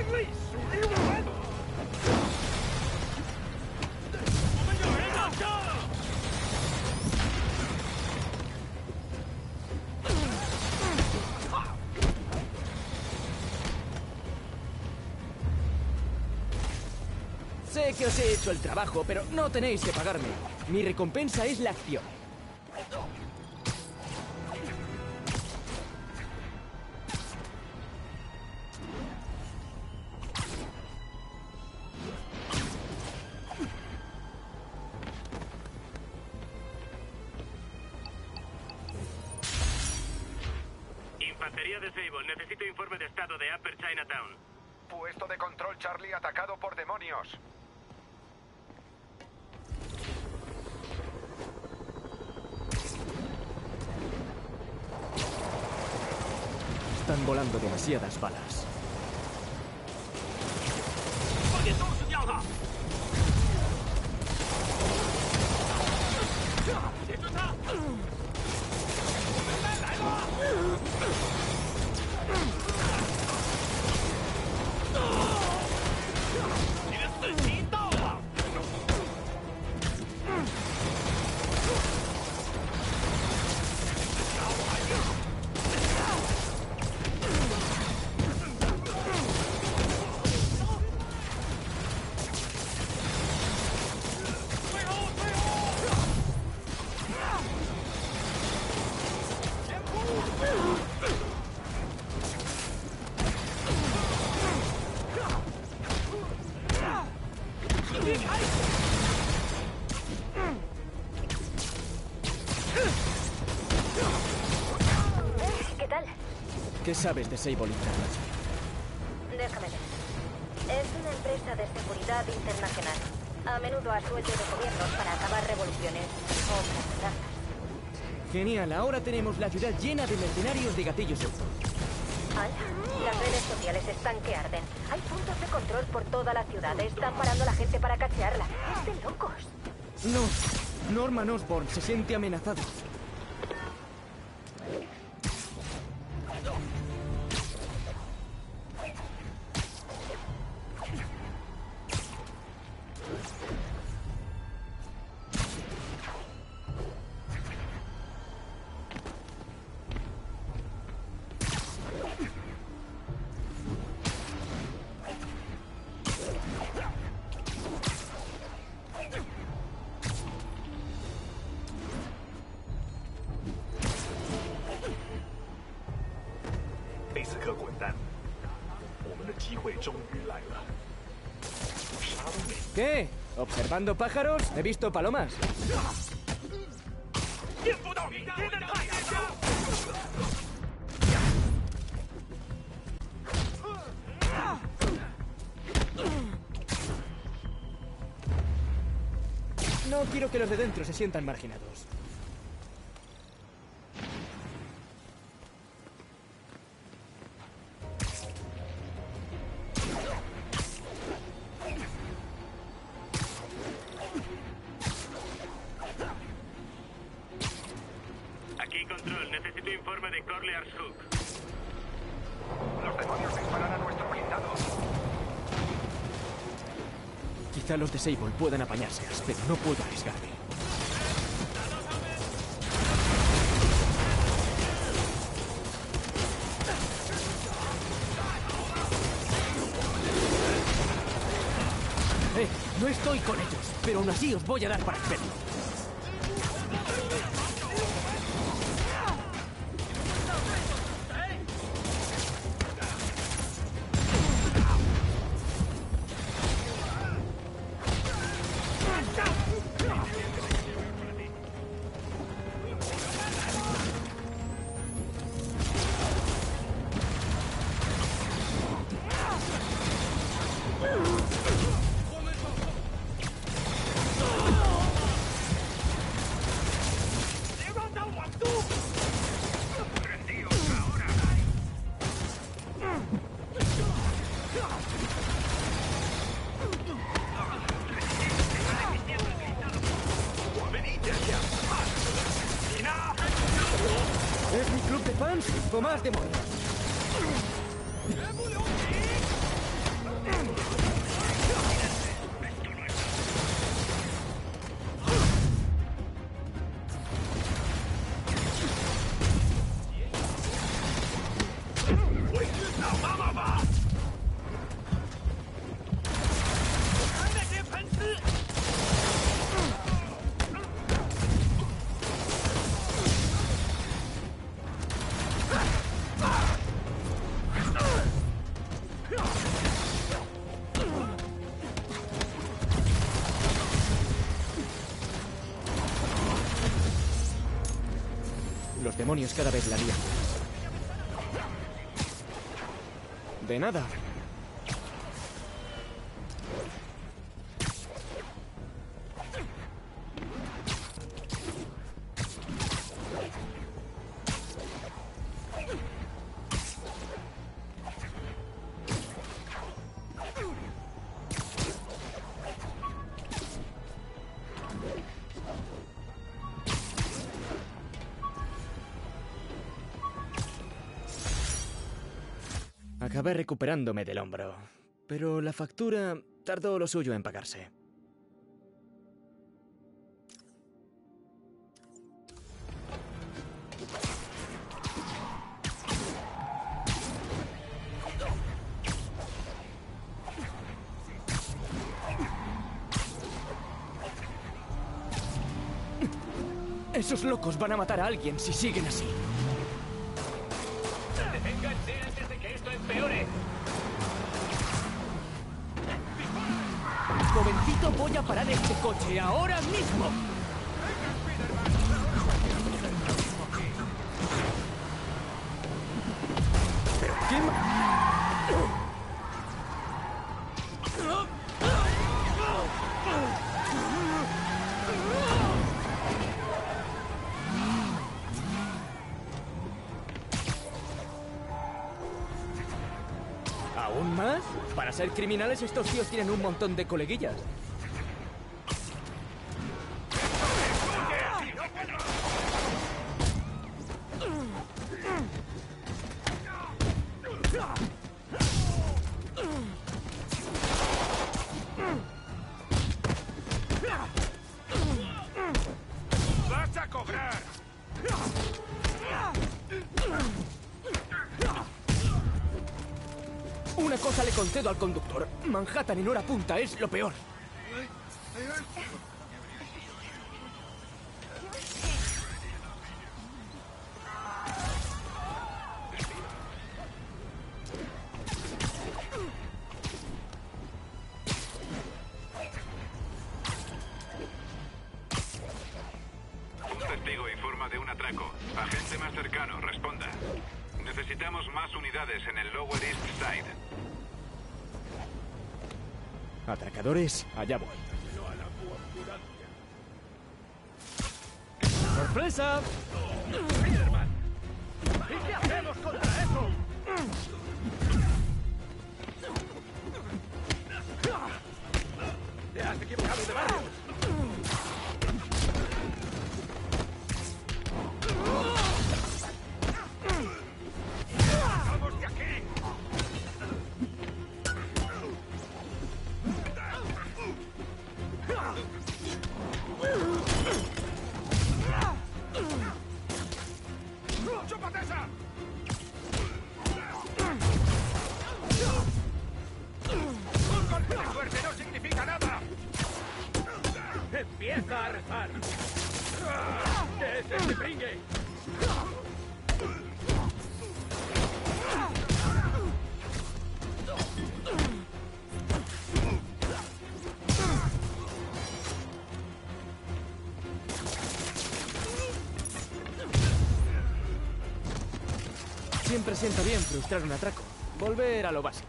力属于我们。我们有人上车。 Sé que os he hecho el trabajo, pero no tenéis que pagarme. Mi recompensa es la acción. Infantería de Sable, necesito informe de estado de Upper Chinatown. Puesto de control Charlie atacado por demonios. Están volando demasiadas balas. 快点收拾掉他！别追他！我们该来了！你的死期到了！ ¿Qué tal? ¿Qué sabes de Sable International? Déjame ver. Es una empresa de seguridad internacional. A menudo a sueldo de gobiernos para acabar revoluciones o matanzas. Genial, ahora tenemos la ciudad llena de mercenarios de gatillos de ¡Hala! Las redes sociales están que arden. Hay puntos de control por toda la ciudad. Están parando a la gente para cachearla. ¡Es de locos! No, Norman Osborn se siente amenazado. ¿Qué? ¿Observando pájaros? He visto palomas. 见不到明天的太阳。 No quiero que los de dentro se sientan marginados. Aquí control, necesito informe de Corlear's Hook. Los demonios disparan a nuestro blindado. Quizá los de Sable puedan apañárselas, pero no puedo arriesgarme. No estoy con ellos, pero aún así os voy a dar para el pelo. ¿Es mi club de fans o más demonios? Los demonios cada vez la lían. De nada. Acabé recuperándome del hombro, pero la factura tardó lo suyo en pagarse. Esos locos van a matar a alguien si siguen así. ¡Deténganse antes de que esto empeore! Jovencito, voy a parar este coche ahora mismo. ¿Pero qué ¿Aún más? Para ser criminales estos tíos tienen un montón de coleguillas. ¡Vas a cobrar! Una cosa le concedo al conductor. Manhattan en hora punta es lo peor. Un testigo informa de un atraco. Agente más cercano, responda. Necesitamos más unidades en el Lower East Side. Atracadores, allá voy. ¡Sorpresa! ¿Y qué hacemos contra eso? ¡Te has equivocado de barrio! ¡Vamos de aquí! ¡Chúpate esa! ¡Un golpe de suerte no significa nada! ¡Empieza a rezar! ¿Qué es este pringue? Siempre sienta bien frustrar un atraco. Volver a lo básico.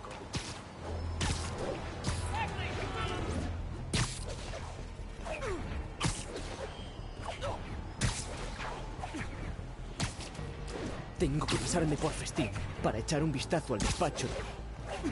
Tengo que pasarme por festín para echar un vistazo al despacho de...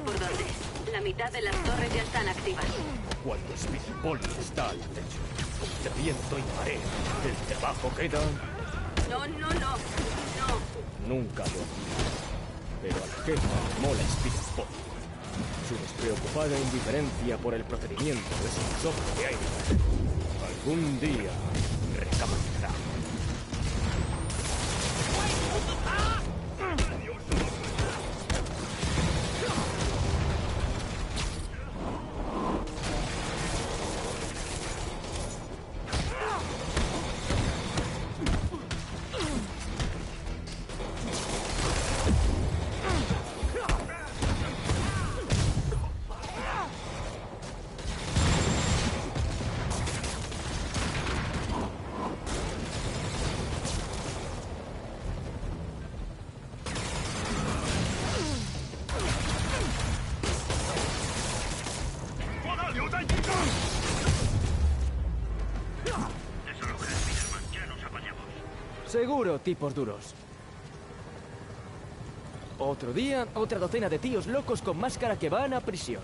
por dónde. La mitad de las torres ya están activas. Cuando Speedball está al techo, de viento y marea, el trabajo queda... No, no, no. No. Nunca lo olvido. Pero a la jefa le mola Speedball. Su despreocupada indiferencia por el procedimiento es un soplo de aire. Algún día recapacitará. Seguro, tipos duros. Otro día, otra docena de tíos locos con máscara que van a prisión.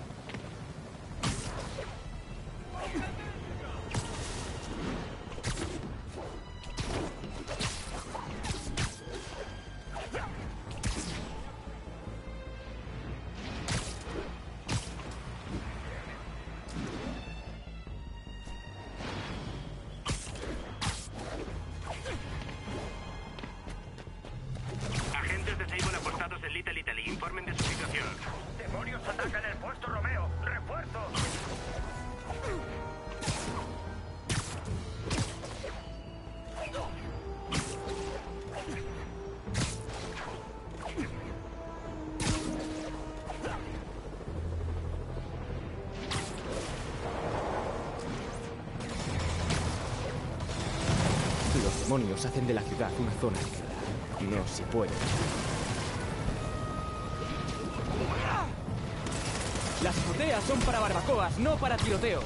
Agentes de Sable apostados en Little Italy. Informen de su situación. ¡Demonios atacan el puesto Romeo! ¡Refuerzos! Los demonios hacen de la ciudad una zona de guerra. No se puede. Las azoteas son para barbacoas, no para tiroteos.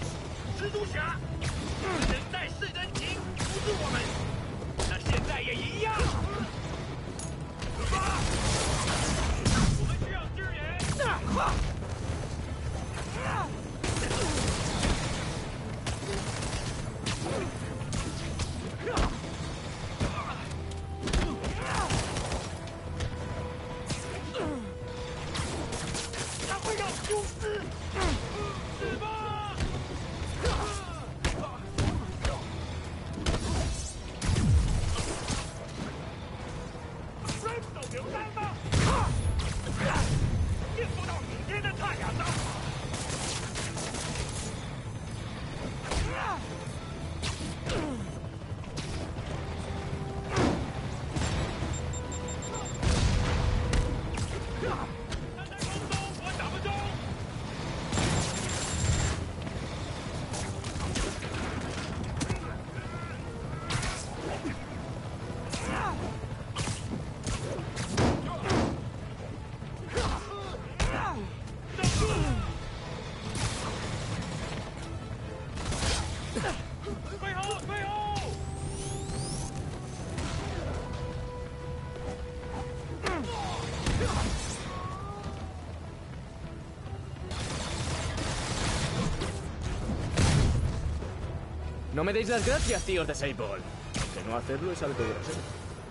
No me deis las gracias, tíos de Sable. Que no hacerlo es algo grosero.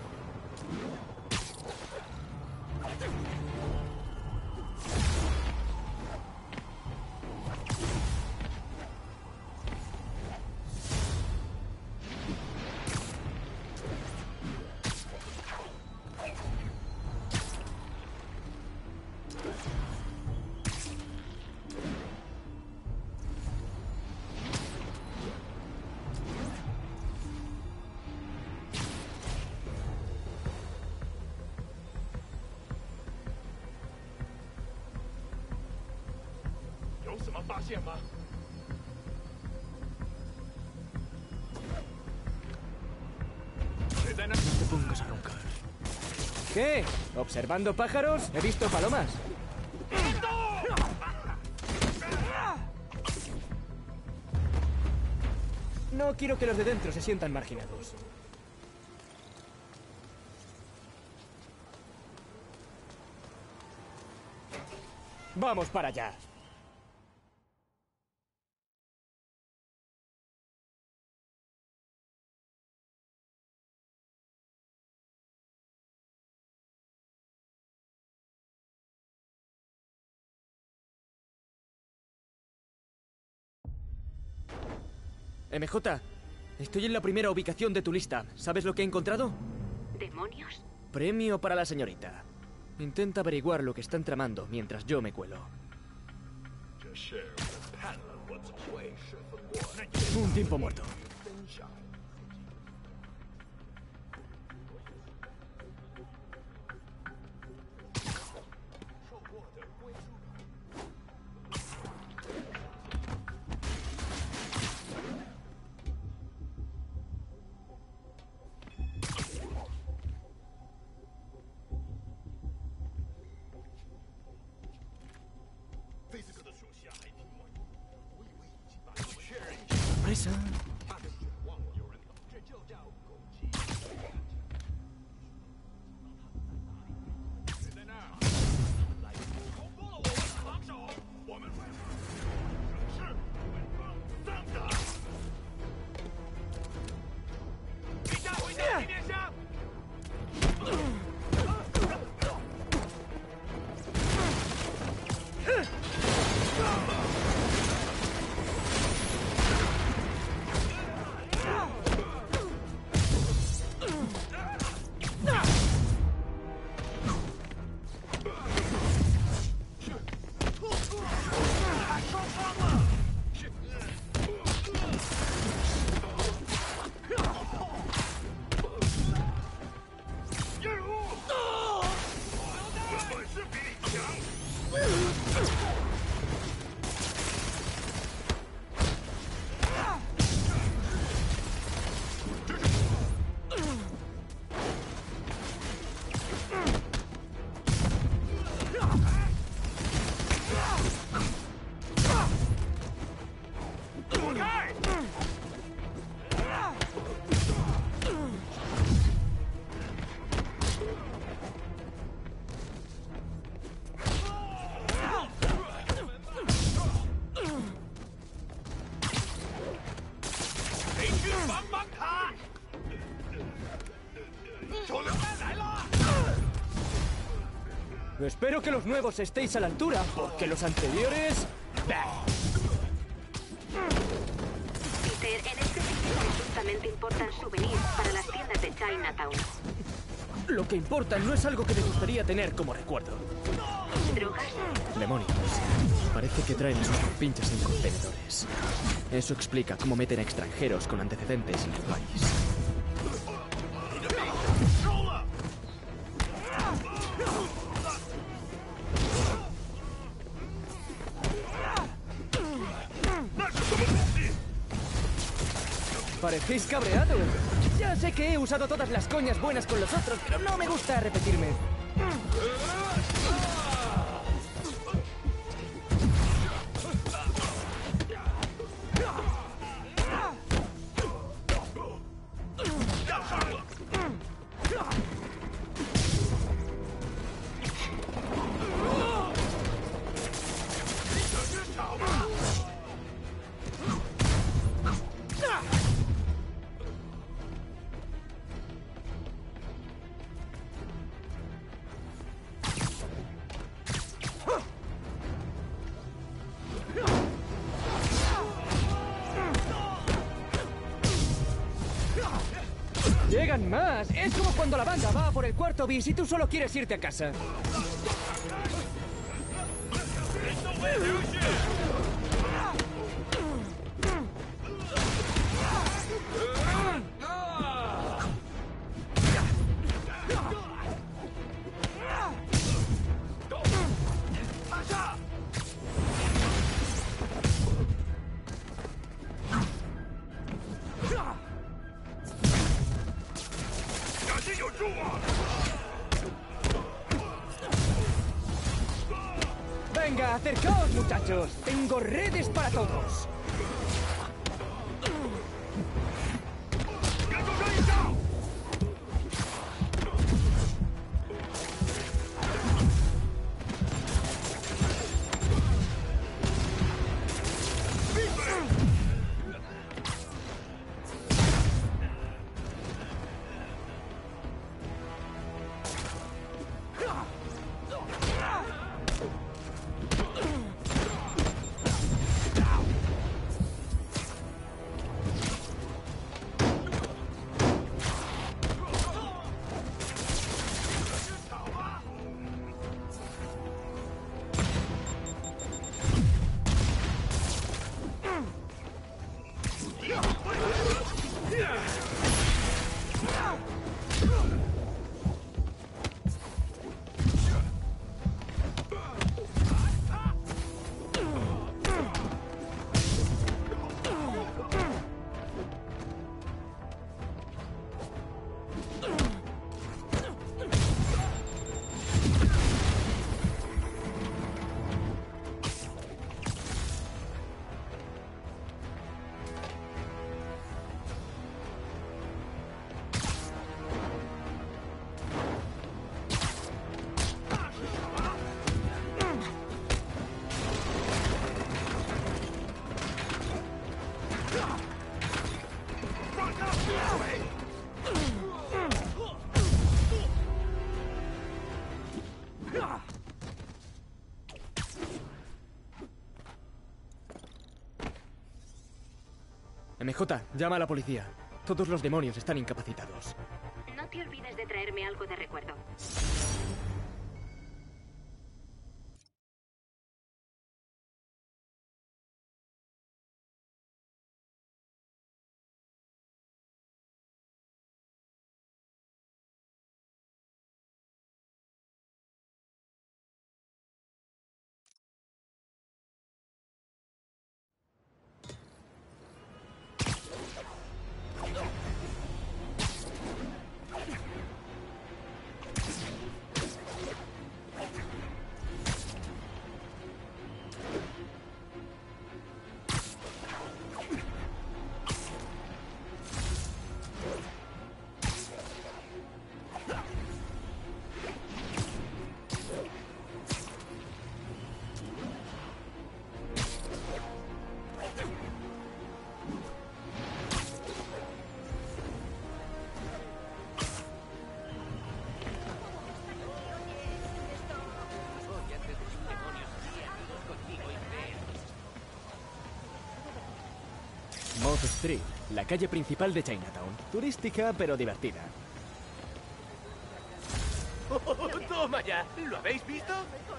No te pongas a roncar. ¿Qué? ¿Observando pájaros? He visto palomas. No quiero que los de dentro se sientan marginados. ¡Vamos para allá! MJ, estoy en la primera ubicación de tu lista. ¿Sabes lo que he encontrado? ¿Demonios? Premio para la señorita. Intenta averiguar lo que están tramando mientras yo me cuelo. Un tiempo muerto. Sorpresa. Espero que los nuevos estéis a la altura, porque los anteriores... Peter, en este sitio presuntamente importan souvenirs para las tiendas de Chinatown. Lo que importa no es algo que me gustaría tener como recuerdo. ¿Drogas? Demonios. Parece que traen sus pinches en contenedores. Eso explica cómo meten a extranjeros con antecedentes en el país. Parecéis cabreados. Ya sé que he usado todas las coñas buenas con los otros, pero no me gusta repetirme. ¡Llegan más! Es como cuando la banda va por el cuarto bis y tú solo quieres irte a casa. Venga, acercaos, muchachos. Tengo redes para todos. MJ, llama a la policía. Todos los demonios están incapacitados. No te olvides de traerme algo de recuerdo. Moth Street, la calle principal de Chinatown. Turística, pero divertida. ¡Toma ya! ¿Lo habéis visto?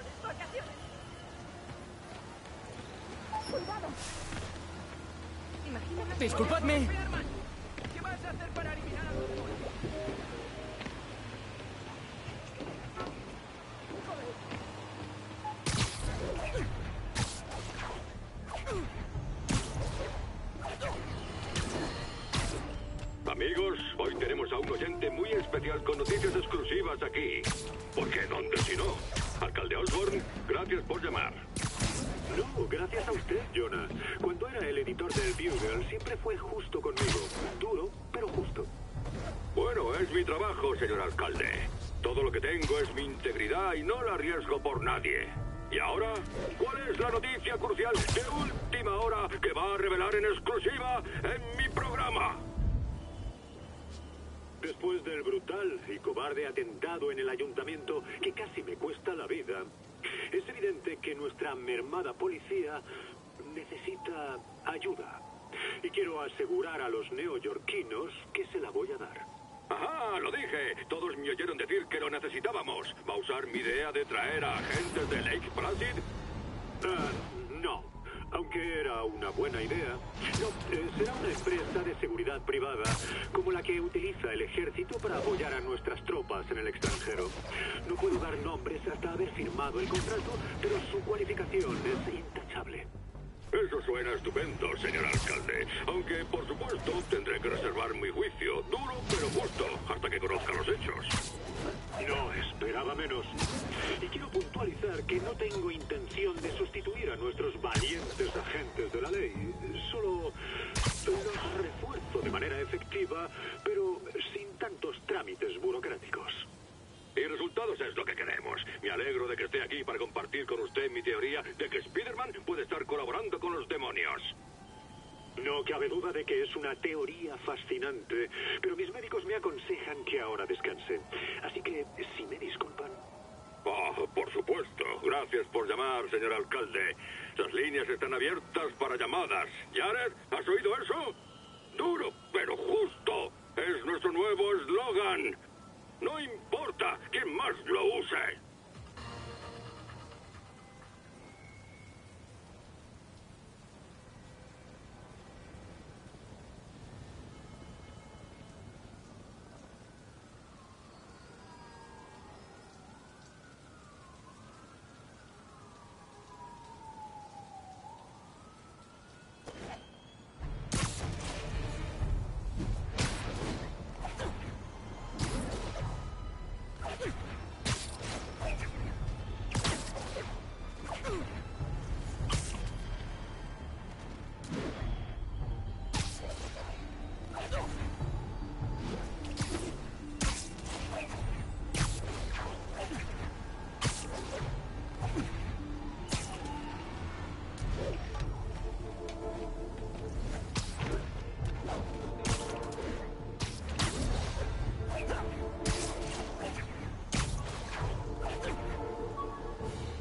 ¡Disculpadme! ¿Qué vas a hacer para eliminar a los Amigos, hoy tenemos a un oyente muy especial con noticias exclusivas aquí. Porque ¿dónde si no? Alcalde Osborn, gracias por llamar. No, gracias a usted, Jonah. Cuando era el editor del Bugle, siempre fue justo conmigo. Duro, pero justo. Bueno, es mi trabajo, señor alcalde. Todo lo que tengo es mi integridad y no la arriesgo por nadie. Y ahora, ¿cuál es la noticia crucial de última hora que va a revelar en exclusiva en mi programa? Después del brutal y cobarde atentado en el ayuntamiento que casi me cuesta la vida, es evidente que nuestra mermada policía necesita ayuda. Y quiero asegurar a los neoyorquinos que se la voy a dar. ¡Ajá! Lo dije. Todos me oyeron decir que lo necesitábamos. ¿Va a usar mi idea de traer a agentes de Lake Placid? No. Aunque era una buena idea. No, será una empresa de seguridad privada, como la que utiliza el ejército para apoyar a nuestras tropas en el extranjero. No puedo dar nombres hasta haber firmado el contrato, pero su cualificación es intachable. Eso suena estupendo, señor alcalde. Aunque, por supuesto, tendré que reservar mi juicio. Duro, pero justo, hasta que conozca los hechos. No esperaba menos. Y quiero puntualizar que no tengo intención de sustituir a nuestros valientes agentes de la ley. Solo los refuerzo de manera efectiva, pero sin tantos trámites burocráticos. Y resultados es lo que queremos. Me alegro de que esté aquí para compartir con usted mi teoría de que Spider-Man puede estar colaborando con los demonios. No cabe duda de que es una teoría fascinante, pero mis médicos me aconsejan que ahora descanse. Así que, si me disculpan... Oh, por supuesto. Gracias por llamar, señor alcalde. Las líneas están abiertas para llamadas. Jared, ¿has oído eso? Duro, pero justo. Es nuestro nuevo eslogan. No importa quién más lo use.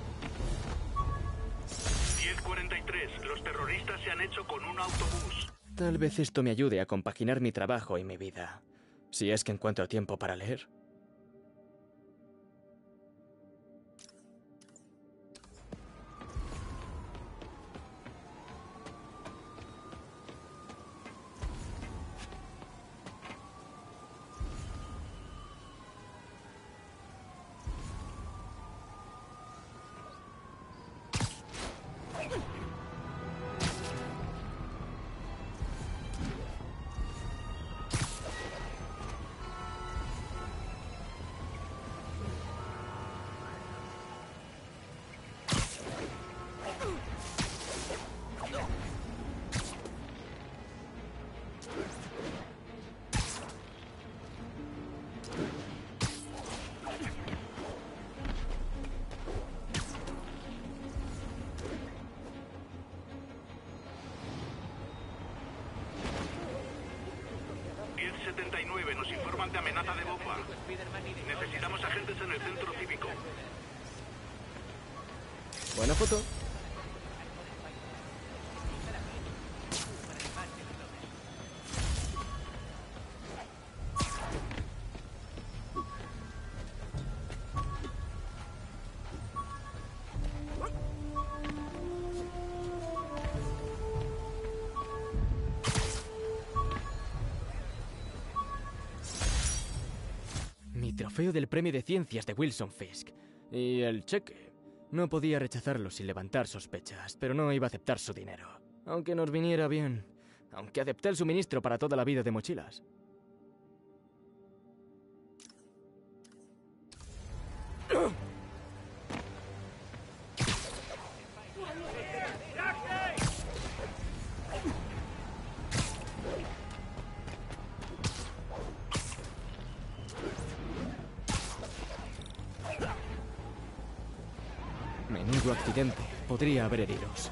Los terroristas se han hecho con un autobús. Tal vez esto me ayude a compaginar mi trabajo y mi vida, si es que encuentro tiempo para leer. Nos informan de amenaza de bomba. Necesitamos agentes en el centro cívico. Buena foto. Trofeo del Premio de Ciencias de Wilson Fisk. Y el cheque. No podía rechazarlo sin levantar sospechas, pero no iba a aceptar su dinero. Aunque nos viniera bien. Aunque acepté el suministro para toda la vida de mochilas. Menudo accidente. Podría haber heridos.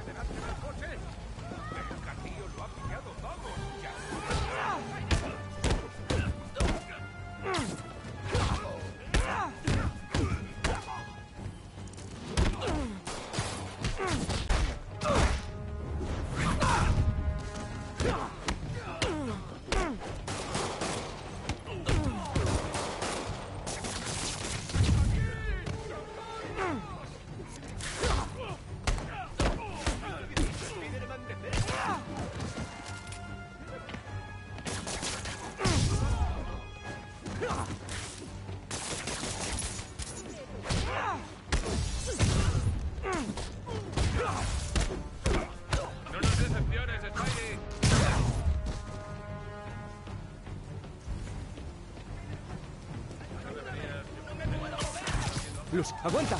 Luz, aguanta.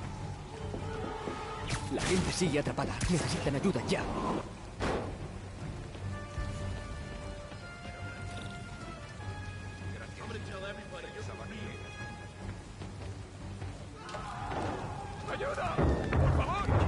La gente sigue atrapada. Necesitan ayuda ya. ¡Ayuda! ¡Por favor!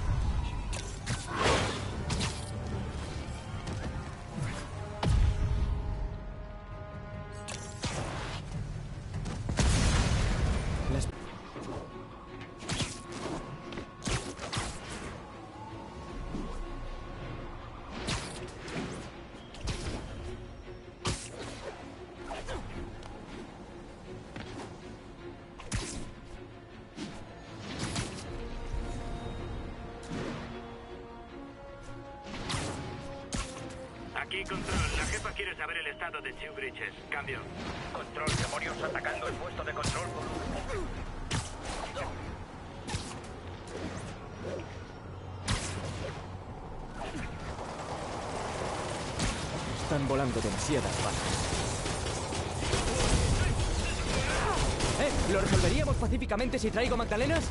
Aquí, Control. La jefa quiere saber el estado de Two Bridges. Cambio. Control, demonios atacando el puesto de control. Están volando demasiadas balas. ¿Lo resolveríamos pacíficamente si traigo magdalenas?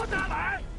putada, ¿eh?